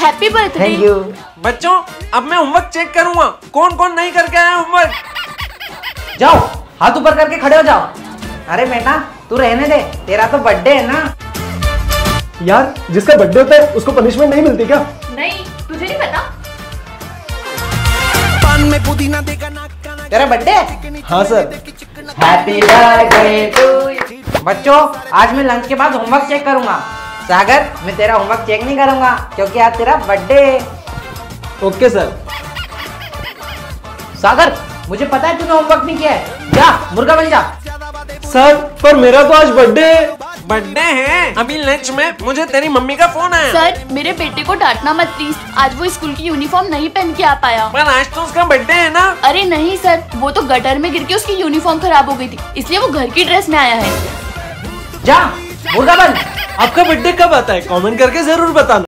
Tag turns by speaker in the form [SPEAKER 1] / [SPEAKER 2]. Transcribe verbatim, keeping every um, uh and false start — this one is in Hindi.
[SPEAKER 1] Happy birthday.
[SPEAKER 2] Thank you.
[SPEAKER 3] बच्चों अब मैं होमवर्क चेक करूंगा, कौन कौन नहीं करके आया होमवर्क।
[SPEAKER 2] जाओ हाथ ऊपर करके खड़े हो जाओ। अरे बेटा तू रहने दे, तेरा तो बर्थडे है ना।
[SPEAKER 4] यार जिसका बर्थडे होता है उसको पनिशमेंट नहीं मिलती क्या?
[SPEAKER 1] नहीं तुझे नहीं पता?
[SPEAKER 2] तेरा बर्थडे है?
[SPEAKER 4] हाँ sir.
[SPEAKER 2] Happy birthday to you. बच्चों आज मैं लंच के बाद होमवर्क चेक करूंगा। सागर मैं तेरा होमवर्क चेक नहीं करूंगा क्योंकि आज तेरा बर्थडे है।
[SPEAKER 4] Okay sir.
[SPEAKER 2] सागर मुझे पता है तूने होमवर्क नहीं किया है, जा मुर्गा बन जा।
[SPEAKER 4] सर पर मेरा तो आज बर्थडे है।
[SPEAKER 3] बर्थडे है? अभी लंच में मुझे तेरी मम्मी का फोन आया।
[SPEAKER 1] सर मेरे बेटे को डांटना मत प्लीज, आज वो स्कूल की यूनिफॉर्म नहीं पहन के आ पाया।
[SPEAKER 3] पर आज तो उसका बर्थडे है ना।
[SPEAKER 1] अरे नहीं सर, वो तो गटर में गिर के उसकी यूनिफॉर्म खराब हो गई थी, इसलिए वो घर की ड्रेस में आया है।
[SPEAKER 2] जा मुर्गा बन।
[SPEAKER 4] आपका बर्थडे कब आता है कमेंट करके जरूर बताना।